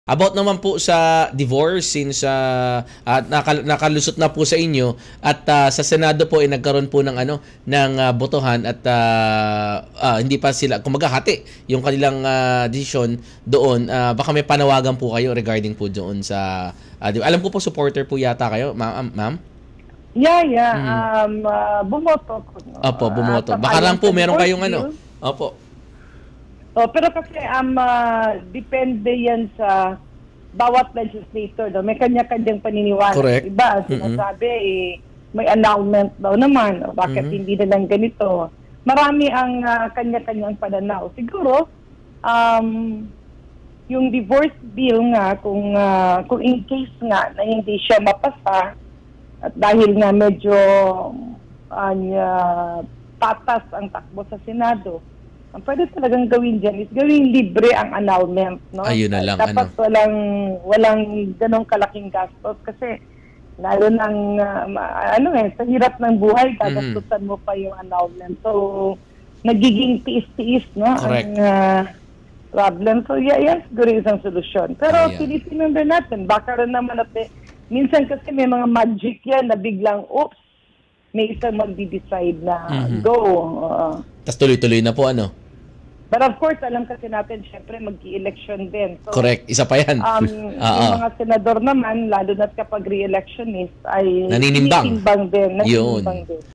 About naman po sa divorce since nakalusot na po sa inyo at sa Senado po ay nagkaroon po ng botohan at hindi pa sila kumaga hati yung kanilang desisyon doon. Baka may panawagan po kayo regarding po doon sa alam ko po supporter po yata kayo, ma'am. Yeah. Bumoto ko. Opo, bumoto. Baka lang po meron kayong Opo. Pero kasi depende yan sa bawat legislator. May kanya-kanyang paniniwala. Correct. Iba, sinasabi, may annulment daw naman. Bakit hindi na lang ganito? Marami ang kanya-kanyang pananaw. Siguro, yung divorce bill nga, kung in case nga na hindi siya mapasa, at dahil nga medyo patas ang takbo sa Senado, ang pwede talagang gawin dyan is gawing libre ang annulment, no? Ayun na lang. Dapat walang ganong kalaking gastos kasi lalo nang sa hirap ng buhay, gagastusan mo pa yung annulment. So, nagiging tiis-tiis, no? Correct. Ang problem. So, yes, siguro isang solusyon. Pero tinitinan natin, baka rin naman minsan kasi may mga magic yan na biglang, oops, may isang magdi-decide na go. Tapos tuloy-tuloy na po, But of course, alam kasi natin, syempre, mag-i-election din. So, correct. Isa pa yan. Yung mga senador naman, lalo na kapag re-election ay naninimbang din.